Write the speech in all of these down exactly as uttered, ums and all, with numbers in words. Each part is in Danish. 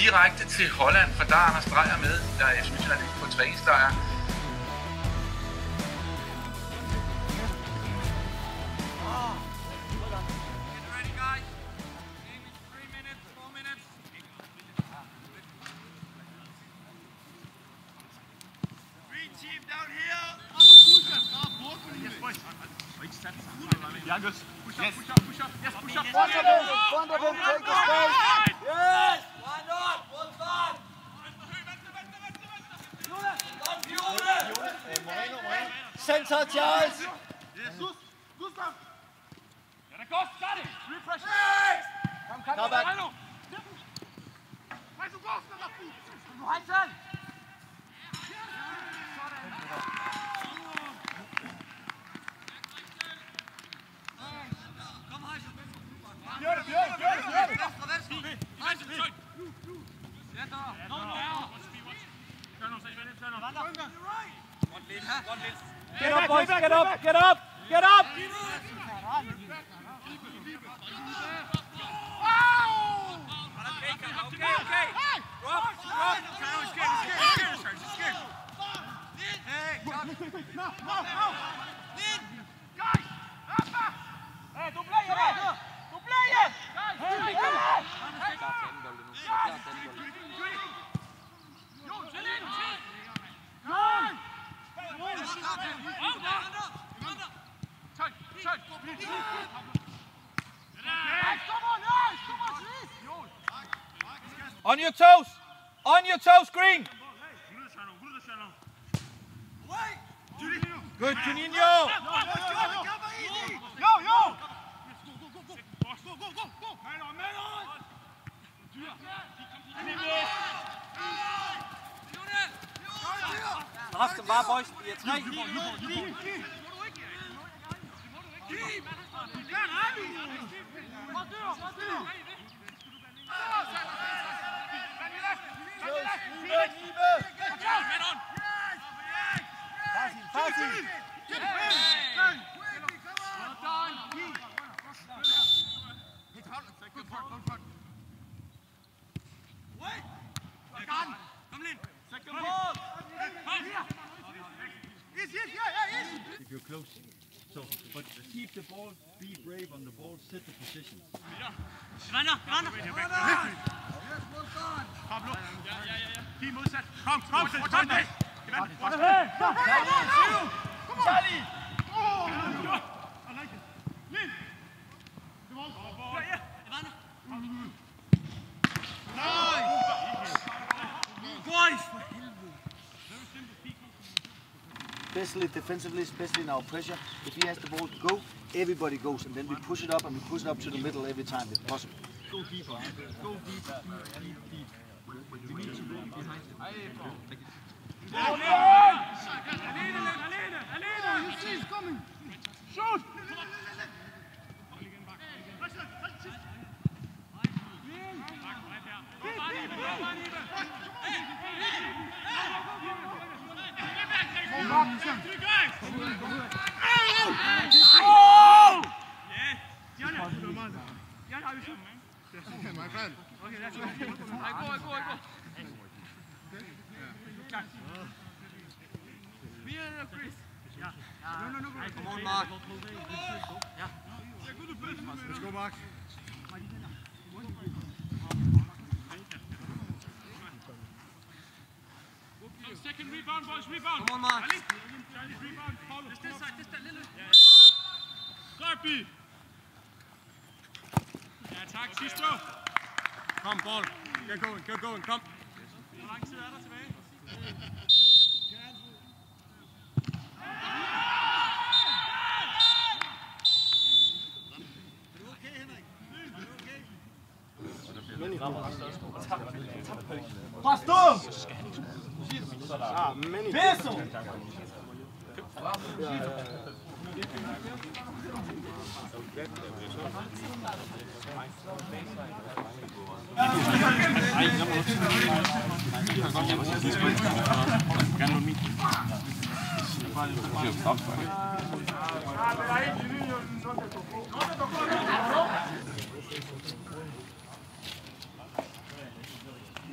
direkte til Holland, for der er Anders Dreyer med, der er F C Midtjylland på træningslejr. Youngest. Push up, Yes. push up, push up. Yes, push up. Front of him, front of him, take the space. Yes! Why not? Well done! Center, Charles. Gustav. Ja, der går. Got it. Refresh. Come, come back. Hej, du går. Du har ikke selv! Bjørn, Bjørn, Bjørn, Bjørn. Venstre, venstre! Ja, der! Nå, nå. Get up, boys, get up, get up, get up. Okay, okay! Drop, drop! He's scared, he's scared, he's scared, he's scared! Hey, come! Hey, du bliver her. Du bliver her. Hey, kom. On your toes, on your toes, Green. Good, Juninho. Jo, jo. Straf dem bare, boys. Vi er tre. If you're close. So, but keep the ball, be brave on the ball, set the position. Render, render. Pablo. Ja, ja, ja. Giv modsat. Kom, kom, kom, kom. Charlie. Especially defensively, especially in our pressure. If he has the ball to go, everybody goes, and then we push it up and we push it up to the middle every time if possible. Go deeper. Go deep, deep, deep, deep. You need to run behind the ball. Alene, alene, alene. You see he's coming. Shoot. My friend. Okay, let's go. I go, I go, I go. Chris. Yeah. No, no, no. Come on, Mark! Let's go, Mark. Second rebound, boys, rebound. Come on, Mark! Chinese rebound, Paulo. Just this side, just that little. Garby. Ja, tak. Sidste. Kom, ball. Get going, get going, kom. Hvor lang tid er der tilbage? Pastor! Ah, many. Peso!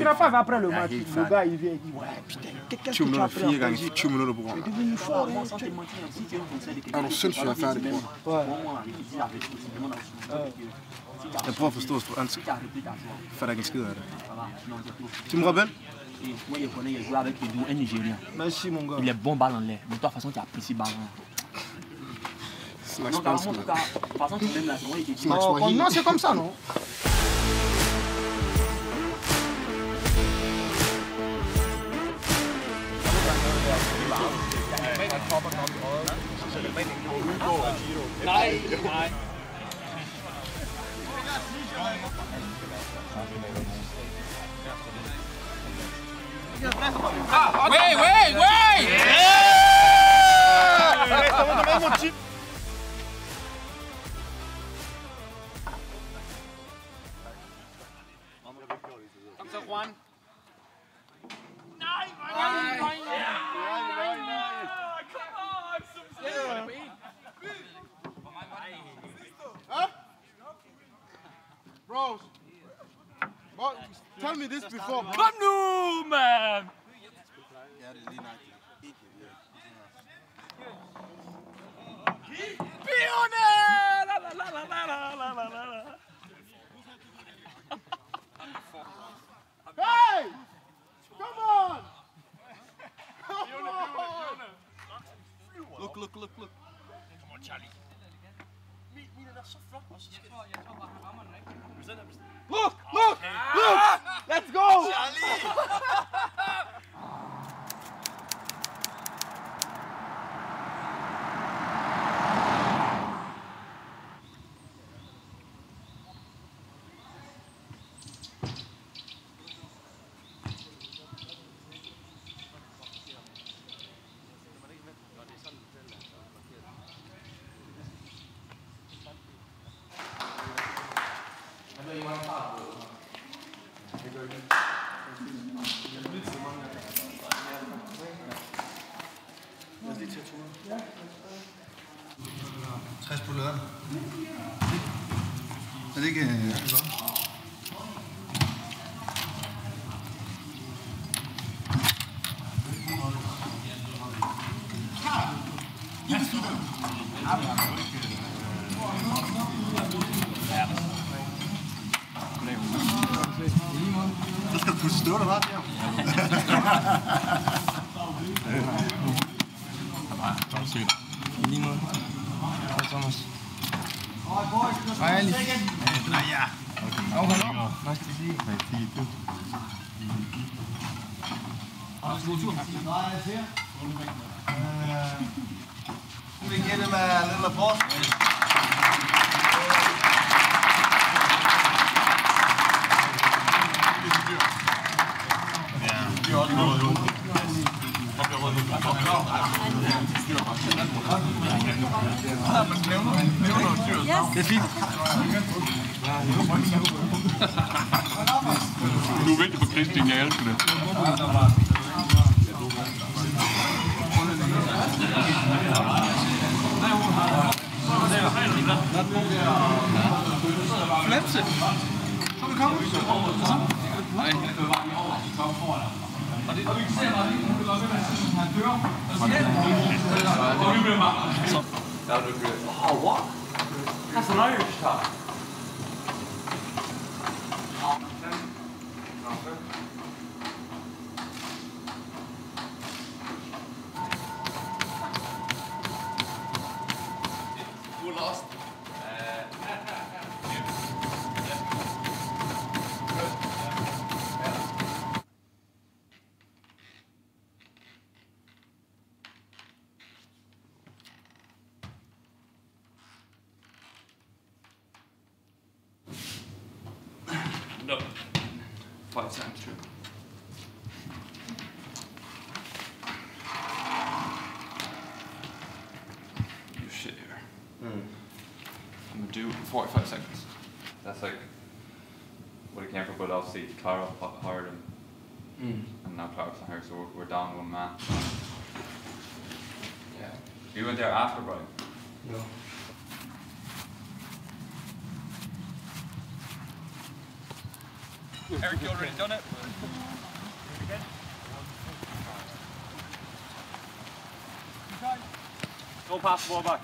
Tu n'as pas vu après le match, le gars il vient, il dit ouais putain, qu'est-ce que tu as pris fire gange tyve minutter på programmet. C'est devenu fort. Er du sindssygt, jeg er færdig, bror? Ouais. Jeg prøver at forstå spansk. Jeg fatter ikke en skid af det. Tim Rabel? Moi, je connais, il joue avec un Nigérien. Merci mon gars. Il est bon balle en l'air. Mais toi, de toute façon, tu apprécies balle en l'air. Snak Non, spansk, en tout cas, de toute façon, tu m'aimes la saison. Non, non, c'est comme ça, non? Nej, nej. Wait, wait, wait! Estamos no mesmo time. Kom så, Juan. Nej, nej, nej, nej. Bros, what, tell me this before. Kom nu, man! Pione! La la la la la la la la la. Hey! Come on! Come on! Look, look, look, look. Kom on, Charlie. Min er så flot, og så skal jeg tror, jeg tror bare, han rammer den ikke. Look, look, look! Let's go! Charlie! tres på lørdag. Er det ikke... Så skal du putte stå der, hva'? I lige måde. Hej, Thomas. Hej, Ali. Nej, ja. Okay, no. Nice to see you. Nice to see you too. Can we give him a little applause? Det er fint. Du er vigtig på Christian, jeg elsker det. Flemse. Så er du kommet. Nej. Oh, what? That's an Irish top. You lost. No. Five times two. You shit here. Mm. I'm gonna do forty-five seconds. That's like what it came from, but obviously Clara hired him, Mm. and now Clara's not here, so we're, we're down one man. Yeah. You went there after Brian? No. Eric, you already done it? Go past the ball back.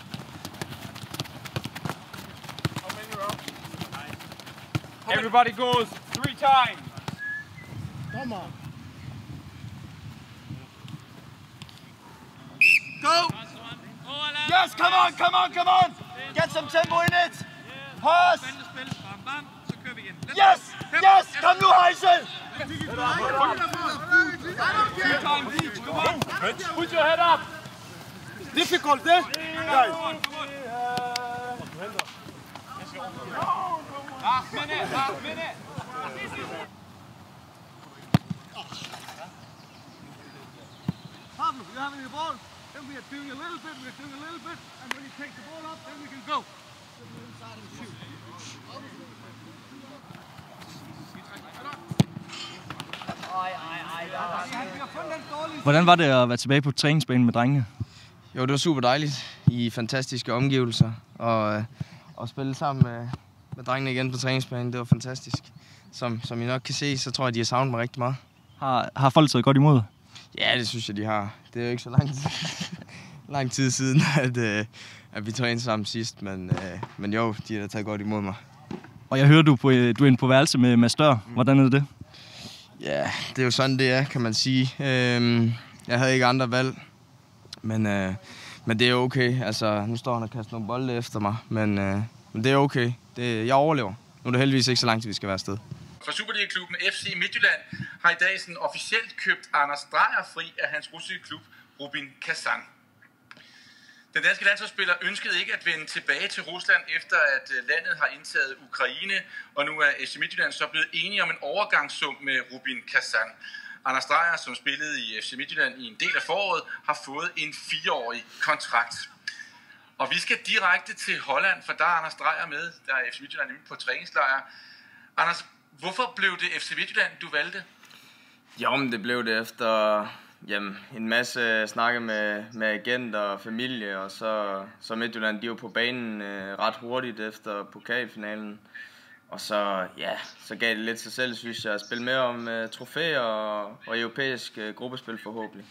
Everybody goes three times. Come on. Go! Yes, come on, come on, come on! Get some tempo in it! Pass! Yes! Yes! Kom nu, Heisel! Three times each, come on. Put your head up. Difficult, eh? Guys. Last minute, last minute. Pablo, you're having the ball, then we are doing a little bit, we are doing a little bit, and when you take the ball up, then we can go. Hvordan var det at være tilbage på træningsbanen med drengene? Jo, det var super dejligt i fantastiske omgivelser, og øh, at spille sammen med, med drengene igen på træningsbanen, det var fantastisk. Som, som I nok kan se, så tror jeg, de har savnet mig rigtig meget. Har, har folk taget godt imod? Ja, det synes jeg, de har. Det er jo ikke så lang tid, lang tid siden, at, øh, at vi trænede sammen sidst, men, øh, men jo, de har taget godt imod mig. Og jeg hører, du, på, du er inde på værelse med Mads Dør. Hvordan er det? Ja, det er jo sådan, det er, kan man sige. Øhm, jeg havde ikke andre valg, men, øh, men det er okay. Altså, nu står han og kaster nogle bolde efter mig, men, øh, men det er okay. Det, jeg overlever. Nu er det heldigvis ikke så langt, til vi skal være afsted. For Superliga-klubben F C Midtjylland har i dag sådan officielt købt Anders Dreyer fri af hans russiske klub Rubin Kazan. Den danske landsholdsspiller ønskede ikke at vende tilbage til Rusland efter at landet har indtaget Ukraine, og nu er F C Midtjylland så blevet enige om en overgangssum med Rubin Kazan. Anders Dreyer, som spillede i F C Midtjylland i en del af foråret, har fået en fireårig kontrakt. Og vi skal direkte til Holland, for der er Anders Dreyer med. Der er F C Midtjylland nemlig på træningslejr. Anders, hvorfor blev det F C Midtjylland, du valgte? Jo, men det blev det efter jamen, en masse snakke med, med agenter og familie, og så, så Midtjylland, de var på banen øh, ret hurtigt efter pokalfinalen. Og så, ja, så gav det lidt sig selv, synes jeg, at spille mere om øh, trofæer og, og europæisk øh, gruppespil forhåbentlig.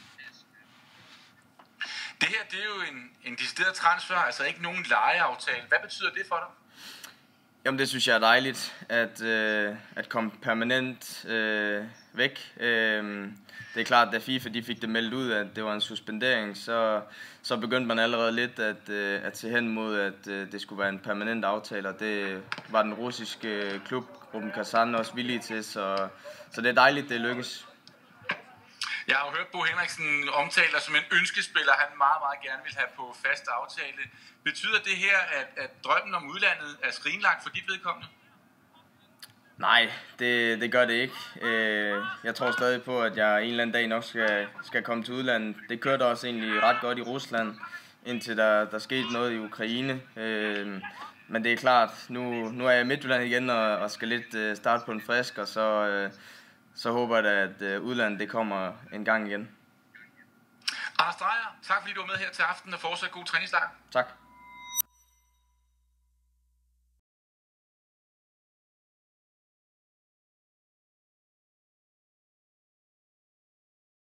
Det her, det er jo en, en decideret transfer, altså ikke nogen lejeaftale. Hvad betyder det for dig? Jamen, det synes jeg er dejligt, at, øh, at komme permanent øh, væk. Øh, det er klart, da FIFA de fik det meldt ud, at det var en suspendering, så, så begyndte man allerede lidt at, øh, at se hen mod, at øh, det skulle være en permanent aftale, og det var den russiske klub, Rubin Kazan, også villige til, så, så det er dejligt, det lykkes. Jeg har jo hørt Bo Henriksen omtale dig som en ønskespiller, han meget, meget gerne vil have på fast aftale. Betyder det her, at, at drømmen om udlandet er skrinlagt for dit vedkommende? Nej, det, det gør det ikke. Jeg tror stadig på, at jeg en eller anden dag nok skal, skal komme til udlandet. Det kørte også egentlig ret godt i Rusland, indtil der, der skete noget i Ukraine. Men det er klart, nu, nu er jeg i Midtjylland igen og, og skal lidt starte på en frisk, og så, så håber jeg, at udlandet det kommer en gang igen. Anders Dreyer, tak fordi du var med her til aften og fortsat god træningslejr. Tak.